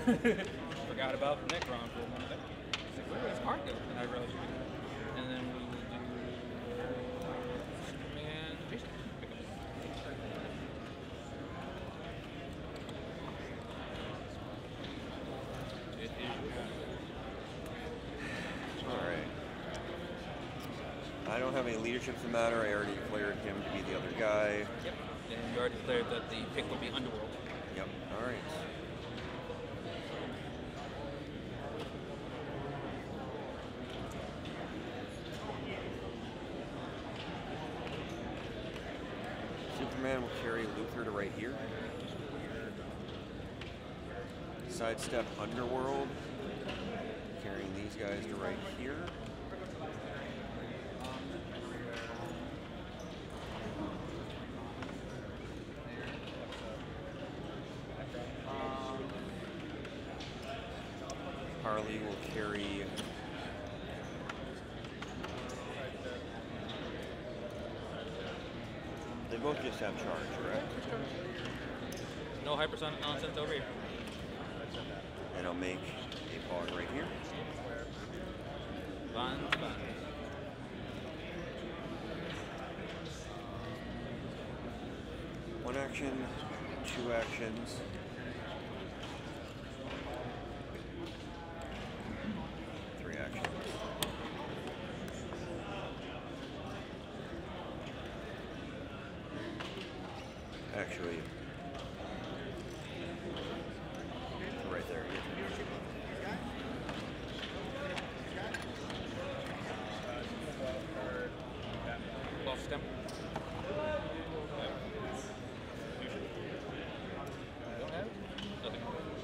Forgot about Necron for a moment. It's like, where does Mark go? And I realized you did. And then we will do Superman. Jason. Pick up. It is your turn. Alright. I don't have any leadership to matter. I already declared him to be the other guy. Yep. And you already declared that the pick would be Underworld. Yep. Alright. Superman will carry Luthor to right here. Sidestep Underworld, carrying these guys to right here. Harley will carry they both just have charge, correct? No hypersonic nonsense over here. And I'll make a pawn right here. Fine. One action, two actions. Three actions. Actually, right there. Cloth stem. Don't have it? Nothing.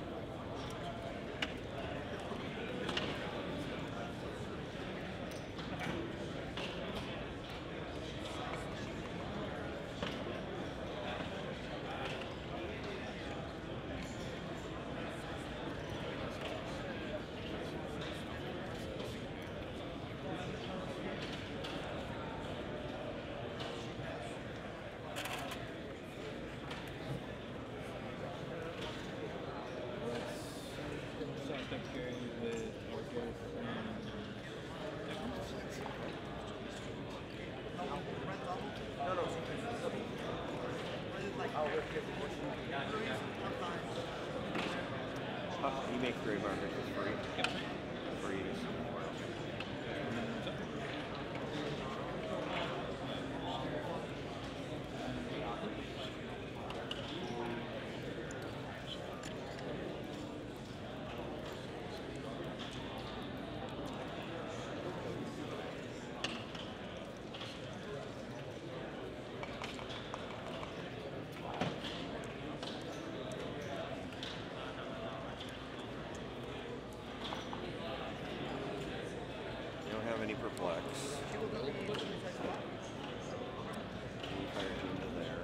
You make Grave Arbiters free. Yep. For use. Any perplex. Fire into there.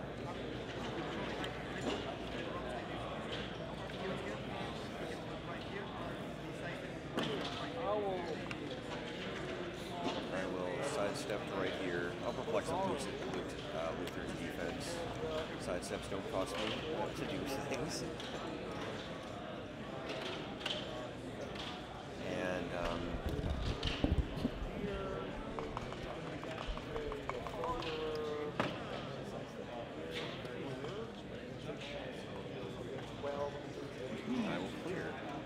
I will sidestep to right here. I'll perplex and Luthor's defense. Sidesteps don't cost me to do things. And I will clear.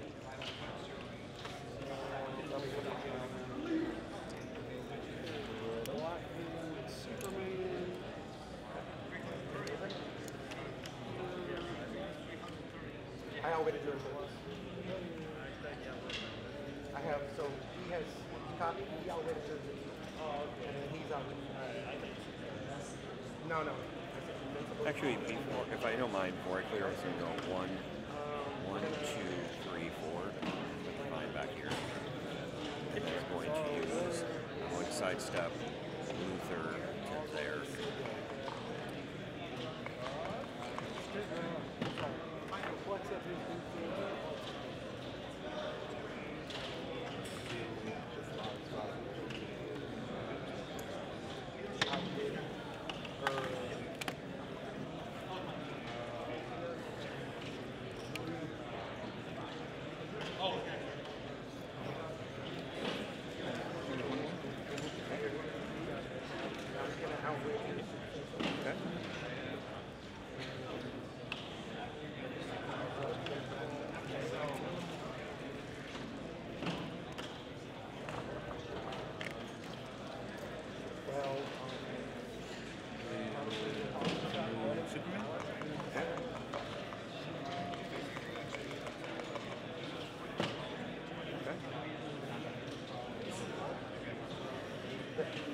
I already do it. I have, so he has copy, he already does it. And then he's out. No. Actually, before, if I don't mind, before I clear, it's going to go 1, 2, 3, 4. Put the 5 back here. And then it's going to use, I'm going to sidestep Luthor to there.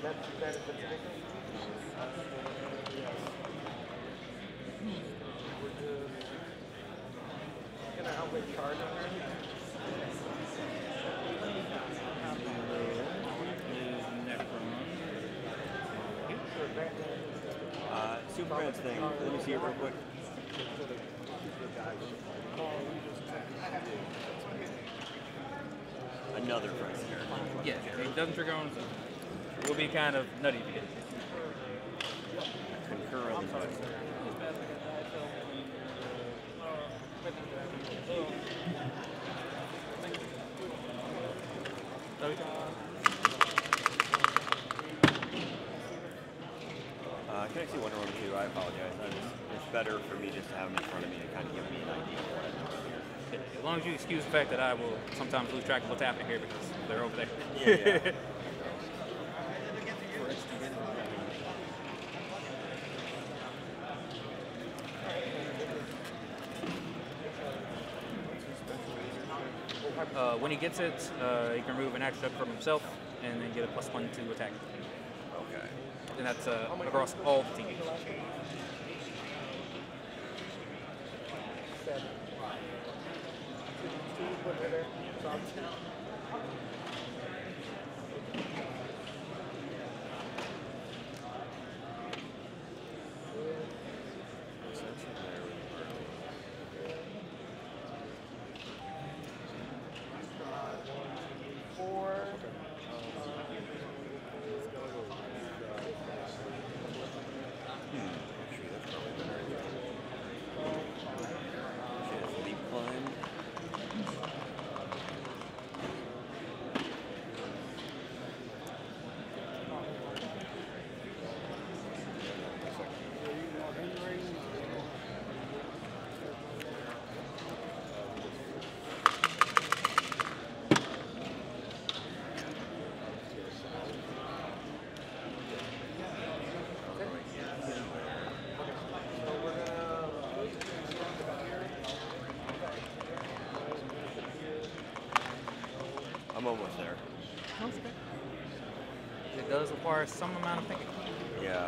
That's the tradition. We're just gonna outwit charge on her. Superman's thing. Let me see it real quick. Another friend here. Yeah, it doesn't trigger on, so it will be kind of nutty to get. Concur on the noise. Can I see Wonder Woman 2? I apologize. It's better for me just to have them in front of me and kind of give me an idea of what I'm doing here. As long as you excuse the fact that I will sometimes lose track of what's happening here because they're over there. Yeah. When he gets it, he can remove an action from himself and then get a +1 to attack. Okay. And that's across all the teams. 7. 2, put her there. Soft. I'm almost there. It does require some amount of thinking. Yeah.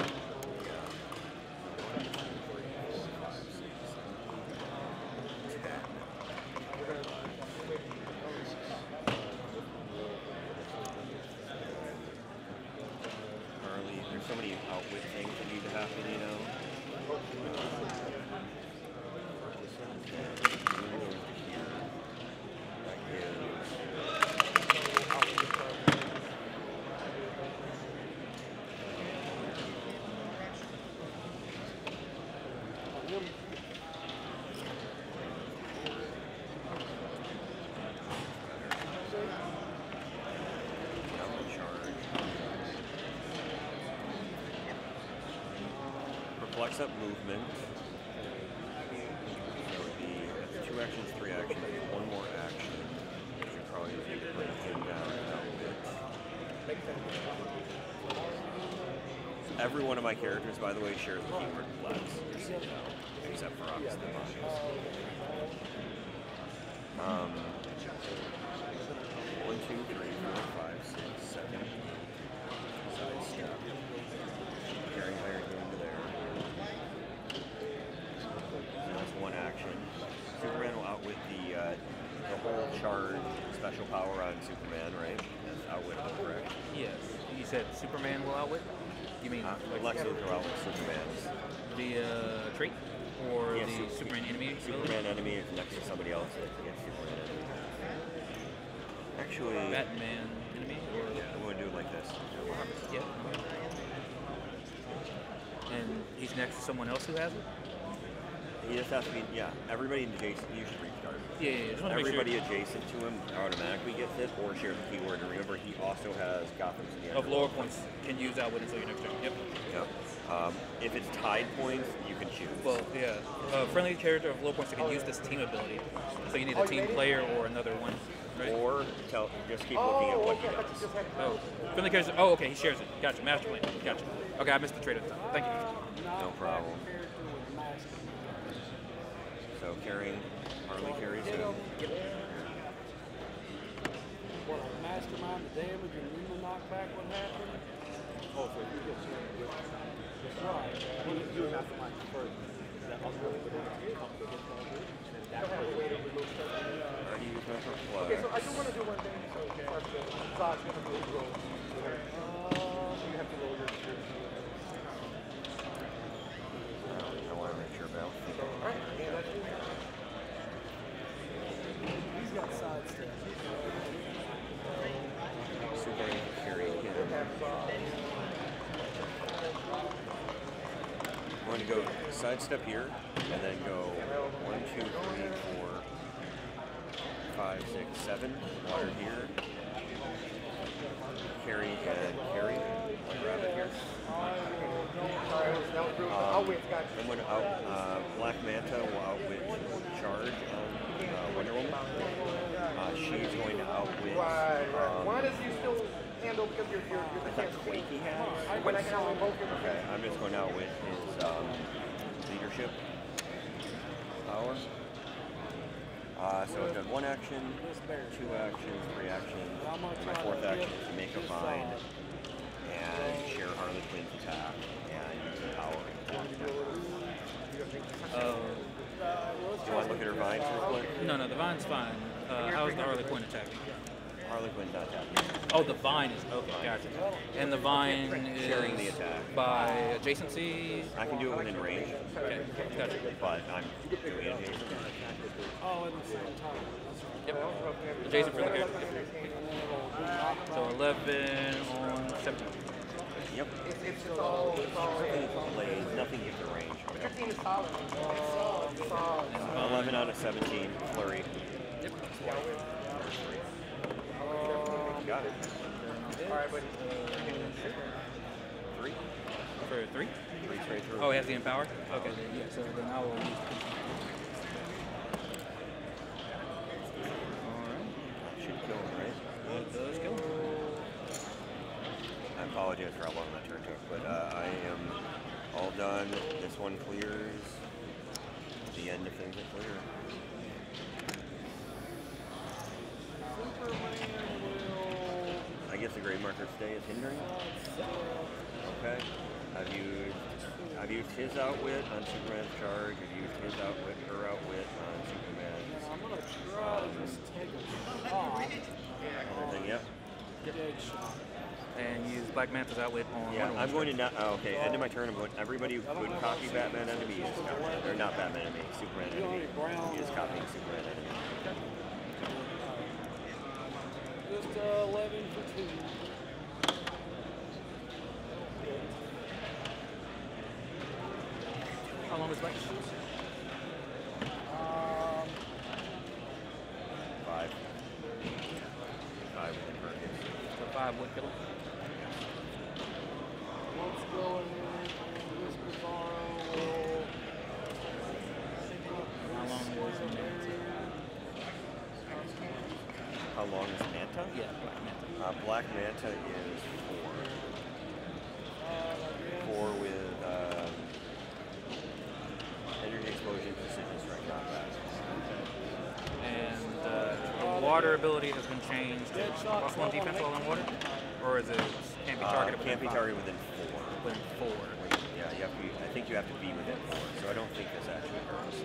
Harley, there's so many outwit things that need to happen, you know? Flex up movement. So it would be 2 actions, 3 actions, 1 more action. Which would probably need to bring him down a bit. Every one of my characters, by the way, shares the keyword flex. Except for obviously the Mongols. 1, 2, 3, 4, 5, 6, 7. Sidestep. Carrying higher going to there. That's 1 action. Superman will outwit the whole charge special power on Superman, right? That's outwit, correct? Yes. You said Superman will outwit? You mean Lex Luthor will outwit Superman's. The trait? Or Yeah, the Superman enemy? Superman enemy is next to somebody else against Superman enemy. Actually, Batman enemy? Or I'm going to do it like this. yeah. And he's next to someone else who has it? He just has to be, yeah, everybody adjacent, you should restart. Yeah. Just want to make sure. Everybody adjacent to him automatically gets it or shares the keyword. And remember, he also has Gotham's in the Of lower points can use outwit until your next turn. Yep. Yep. If it's tied points, you can choose. Well, yeah. Friendly character of low points that can use this team ability. So you need a team player or another one, right? Or just keep looking at what he does. Oh, friendly character. Oh, okay, he shares it. Gotcha. Master plan. Gotcha. Okay, I missed the trade at the time. Thank you. No problem. So carrying, Harley carries him. What, mastermind the damage and you will knock back what happened? Oh, so you get you with right. You mastermind first. That ultimately would come to this level, and that's the way to remove stuff. Already used my perplex. Okay, so I do want to do one thing. So, first, Zod's going to do a roll. You have to roll your I want to make sure about. Alright, and that's you. He's got side steps. Super carry him. I'm going to go sidestep here, and then go 1, 2, 3, 4, 5, 6, 7. Water here. Carry and carry. Grab it here. Outwit got I'm going to Black Manta will outwit Charge on Wonder Woman. She's going to outwit. Right. Why does he still handle because you're I thought Quake he has. when I can invoke him? Okay, I'm just going to outwit his leadership power. So I've done 1 action, 2 actions, 3 actions. And my 4th action is to make a vine and share Harley Quinn's attack and use the power. Do you want to look at her vine real quick? No, the vine's fine. How's the Harley Quinn attacking? Harley Quinn's not attacking. Oh, the vine is okay. Gotcha. And the vine is Sharing the attack. by adjacency. I can do it within range, Okay, gotcha. but I'm doing it adjacent. Oh, at the same time. That's right. Yep. Adjacent for the character. So 11 on 17. Yep. It's all Blaze, nothing gives a range. 15 is solid. 11 out of 17, flurry. Yep. Got it. Alright, buddy. 3. For 3? 3 straight through. Oh, he has the empower? Okay, then, yeah, so then I will use Should kill him, right? it does kill. I apologize for how long that turn took, but I am all done. This one clears. The end of things are clear. I guess the grade marker stay is hindering. Okay. I've used his outwit on Superman's charge. I've used his outwit, her outwit on Superman's. I'm going to try to just take a shot. Everything, yep. Big shot. And use Black Manta's outwit on Yeah, Wonder I'm Woman's going to not. Oh, okay, end of my turn. I'm going. Everybody who could copy Batman enemy is copying. Or not Batman enemy, Superman enemy is copying Superman enemy. Just 11 for 2. How long is Black? 5. 5 with the Perkins. So 5 would kill him. Let's go in this Bizarro will How long is Manta? How long is Manta? Yeah, Black Manta. Black Manta is 4. 4 with energy explosion, precision strike combat. And the water ability has been changed to +1 defense while in water? Or is it can't be targeted Can't be within 5? targeted within 4. Within 4. Yeah, you have to be, I think you have to be within 4. So I don't think this actually hurts.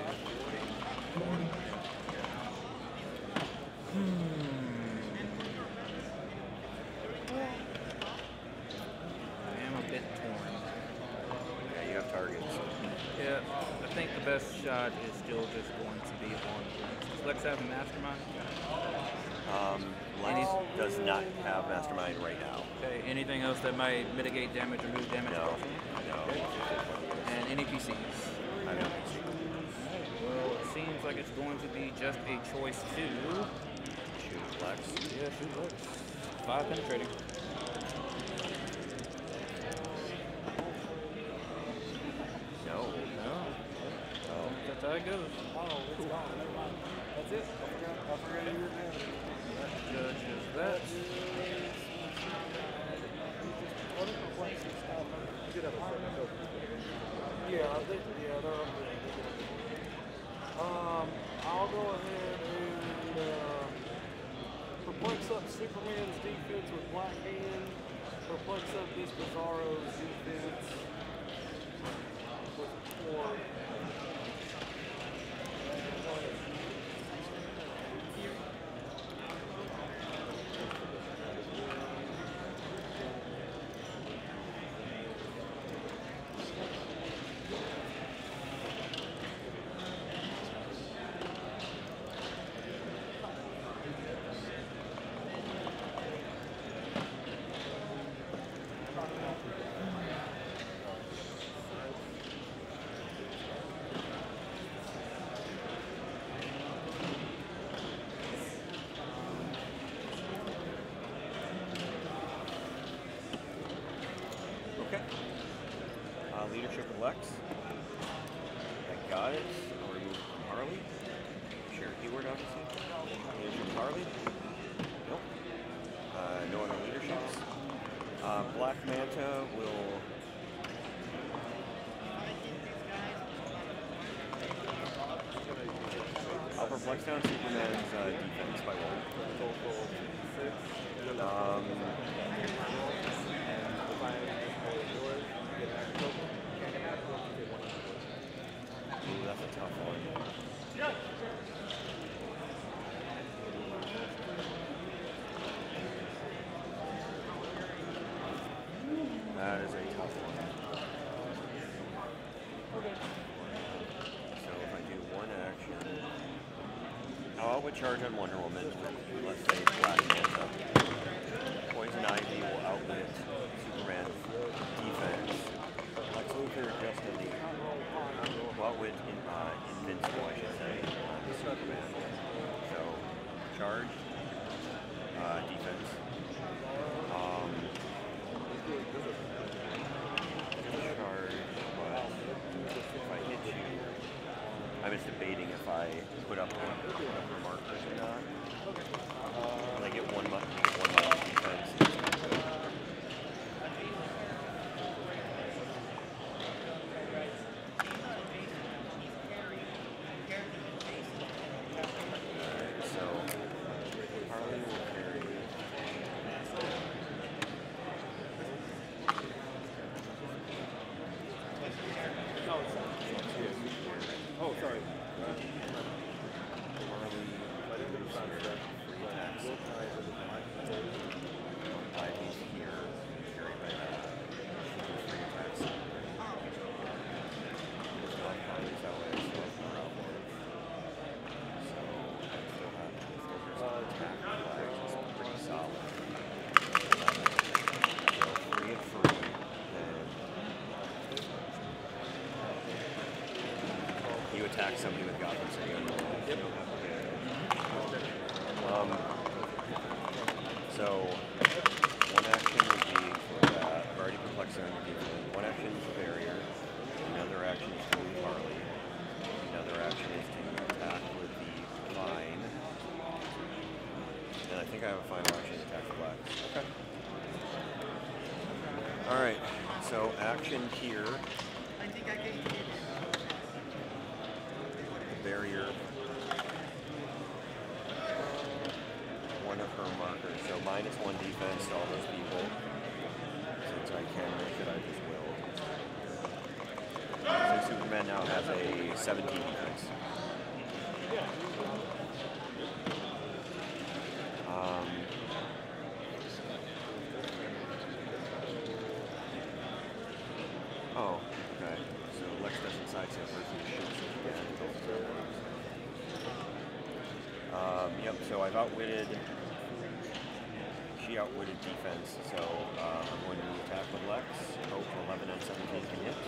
I am a bit torn. Yeah, you have targets. Yeah, I think the best shot is still just going to be on Lex. Does Lex have a mastermind? Lex does not have Mastermind right now. Okay, anything else that might mitigate damage or move damage No, across him? no. And any PCs? I don't see. Well, it seems like it's going to be just a choice to... Shoot Lex. Yeah, shoot Lex. 5 penetrating. No. No. Oh. That's how it goes. Oh, it's gone. Never mind. That's it. I forgot you were there. That judges that. What is complexity stuff? Yeah, I think, yeah, they're up there. I'll go ahead and perplex up Superman's defense with Black Hand. Perplexa, Beast Bizarro, defense. With 4. Okay. Leadership elects. I got it. I'll remove it from Harley. Share keyword, obviously. Leadership Harley. Nope. No other leaderships. Black Manta will. I'll perplex down Superman's defense by 1. Ooh, that's a tough one. That is a tough one. So if I do one action, I would charge on Wonder Woman with, let's say, Black Manta. Poison Ivy will outwit Superman's defense. Lex Luthor just in the outwit Invincible, I should say, on Superman. So charge, defense. Charge, but if I hit you, I'm just debating if I put up her markers or not. And I get one defense. So Harley will carry. Oh, sorry. Ivy's here, carried by that. She can free attacks. There's not Harley's that way, so it's more outward. So I still have this attack flags, it's pretty solid. So 3 and 3, then you attack somebody with Gotham City on the wall. Yep. So one action would be for that. I've already perplexed on the defense. One action is a barrier. Another action is to move Harley. Another action is to attack with the Divine. And I think I have a final action to attack the Black. Okay. Alright, so action here. Barrier. One of her markers. So -1 defense to all those people. Since I can make it, I just will. So Superman now has a 17 defense. Oh, okay. So Lex doesn't sidestep her, so he shoots it again. Yep, so I've outwitted. She outwitted defense, so I'm going to attack with Lex. Hope 11 and 17 can hit.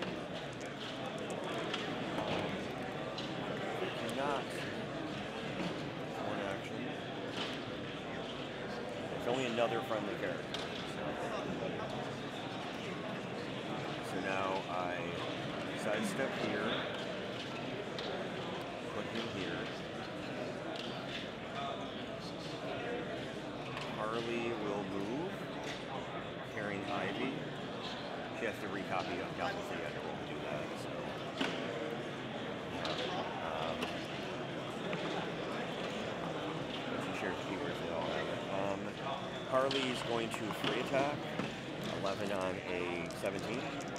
Cannot. One action. It's only another friendly character. So now I sidestep here. Put him here. Harley will move, carrying Ivy. She has to recopy on Gotham City. I don't want to do that, so. She shares keywords, they all have it. Harley's going to free attack. 11 on a 17.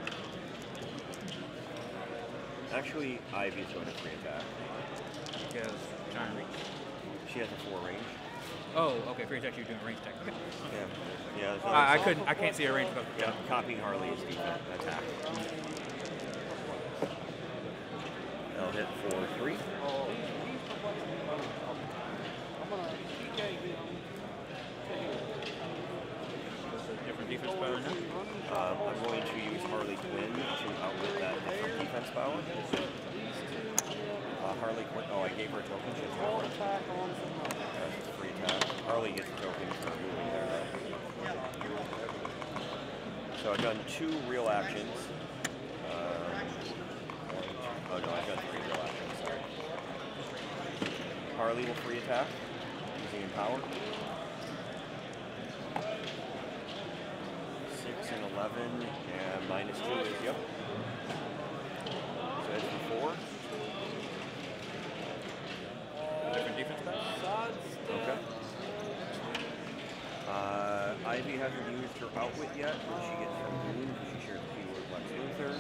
Actually, Ivy's going to free attack. She has giant reach. She has a 4 range. Oh, okay. Free attack, you're doing range attack. Okay. Yeah. Yeah. I can't see a range. But Yeah, copying Harley's defense attack. I'll hit for 3. Different defense power now. I'm going to use Harley Quinn to outwit that different defense power. Harley Quinn. Oh, I gave her a token. She has no one. That's a free attack. Harley gets a token for moving there. So I've done 2 real actions. Oh no, I've got 3 real actions. Sorry. Harley will free attack using Empower. 6 and 11, and minus 2 is, yep. So that's for 4. Different defense power. Okay. Ivy hasn't used her outwit yet, but she gets her move. She shares the keyword Lex Luthor.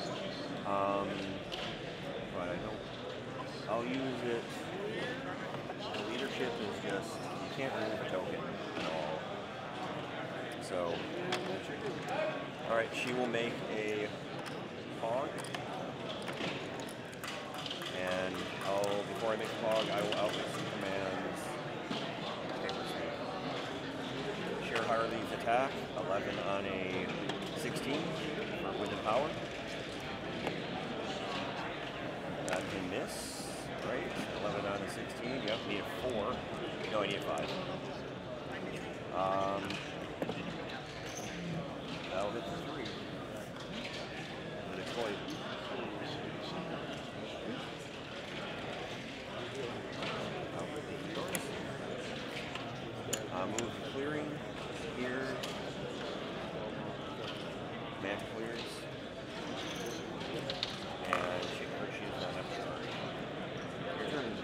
But I don't. I'll use it. The leadership is just, you can't remove a token at all. So, alright, she will make a Pog. And before I make a Pog, I will outwit some commands. Share Harley's attack, 11 on a 16 with the power. That can miss, right? 11 on a 16, yep, need a 4. No, I need a 5. That'll hit for 3. And exploit. Move clearing here. Match clears. And she does not have to charge. Your turn.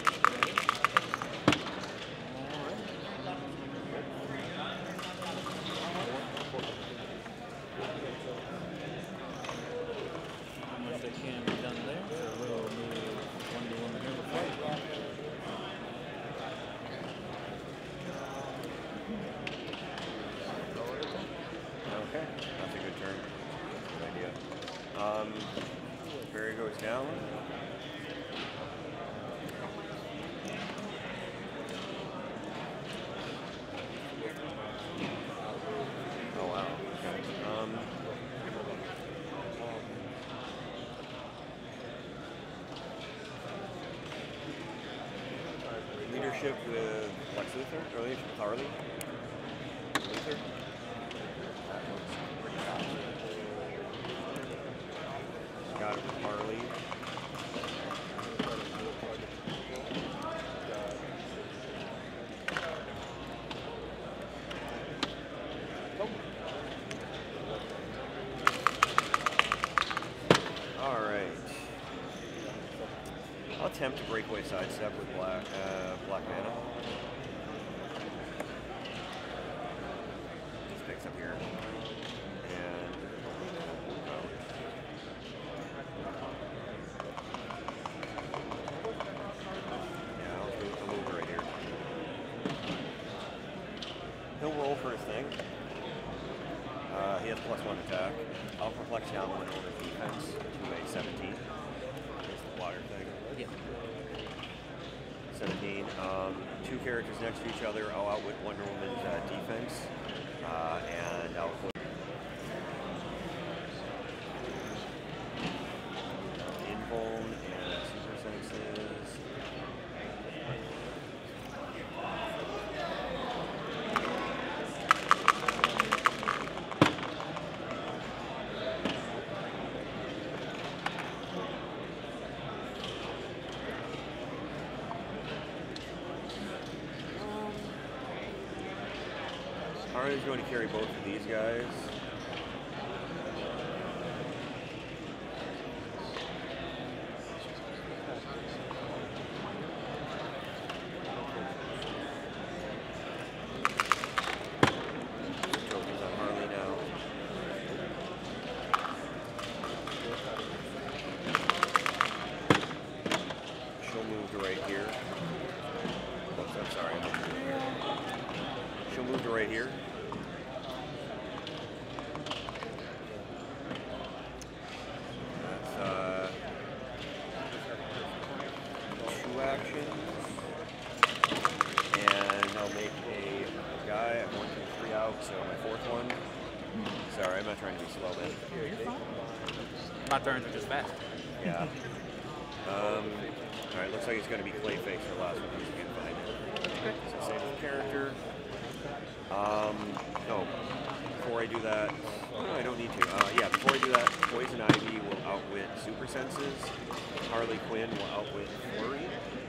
How much that can be done there? So we'll move 1 to 1 here before. Okay, that's a good turn. Good idea. Barry goes down. Oh wow. Okay. Leadership with Lex Luthor, or leadership with Harley. Luthor. That looks pretty bad. Got it with Harley. All right. I'll attempt to breakaway sidestep with black mana. Just picks up here. And yeah, I'll move right here. He'll roll for his thing. He has +1 attack. I'll perplex down 1 over defense to a 17. There's the water thing. Yeah. 17. 2 characters next to each other. I'll outwit Wonder Woman's defense. And I'll Invuln and Super Senses. Harley's going to carry both of these guys. move to right here. That's 2 actions. And I'll make a guy at 1, 2, 3 out, so my 4th one. Sorry, I'm not trying to be slow, man. My turns are just fast. Yeah. Alright, looks like it's going to be Clayface for the last one. You can find it. Okay. So save the character. No. Before I do that, oh, no, I don't need to. Yeah, before I do that, Poison Ivy will outwit Super Senses. Harley Quinn will outwit Flurry.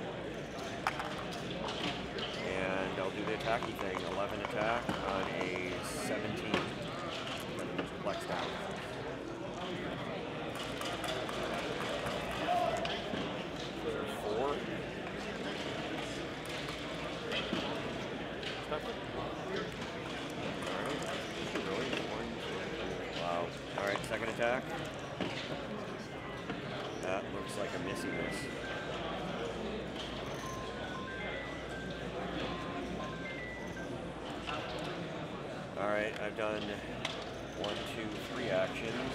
And I'll do the attacky thing. 11 attack on a 17. Then it moves Flex down. Wow. Alright, second attack. That looks like a missy miss. Alright, I've done 1, 2, 3 actions.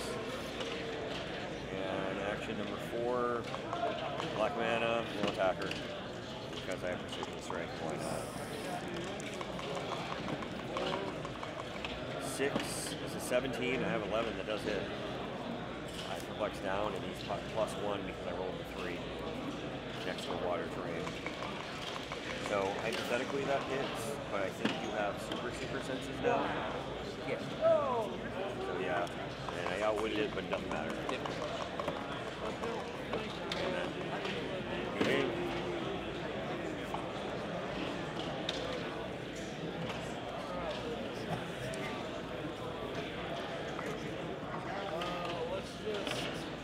And action number 4, black mana, no attacker. Because I have precision strength, why not? 6 is a 17, I have 11, that does hit. I flex down and he's +1 because I rolled a 3 next to a water terrain. So hypothetically that hits, but I think you have super senses now. Yes. So yeah, and I outwitted it, but it doesn't matter. Yep.